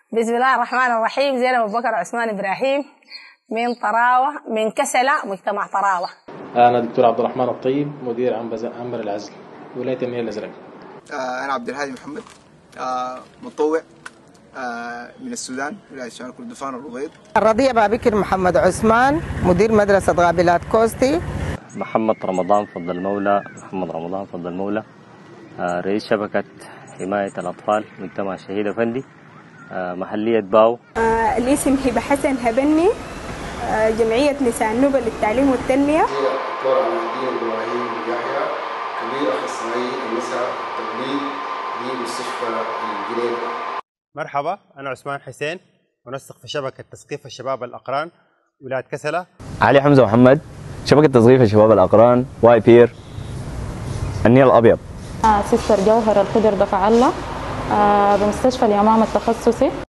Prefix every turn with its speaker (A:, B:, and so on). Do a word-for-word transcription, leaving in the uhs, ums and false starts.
A: بسم الله الرحمن الرحيم. زينب أبو بكر عثمان إبراهيم من طراوة، من كسلة، مجتمع طراوة.
B: أنا دكتور عبد الرحمن الطيب، مدير عنبر العزل، ولاية النيل الأزرق.
C: أنا عبد الهادي محمد، مطوع من السودان، ولاية شمال كردفان والربيض.
D: الرضيع بابكر محمد عثمان، مدير مدرسة غابلات كوستي.
E: محمد رمضان فضل المولى، محمد رمضان فضل المولى، رئيس شبكة حماية الأطفال مجتمع الشهيد أفندي، محلية باو.
F: آه الاسم هبة حسن هبني، آه جمعية نساء النوبة للتعليم والتنمية.
G: دكتور عبد الدين إبراهيم يحيى، كبير أخصائي النساء والتوليد بمستشفى الجنينة.
H: مرحبا، أنا عثمان حسين، منسق في شبكة تثقيف الشباب الأقران ولاية كسلة.
I: علي حمزة محمد، شبكة تثقيف الشباب الأقران واي بير النيل الأبيض.
J: آه سيستر جوهر الخضر دفع الله، آه بمستشفى اليمامة التخصصي.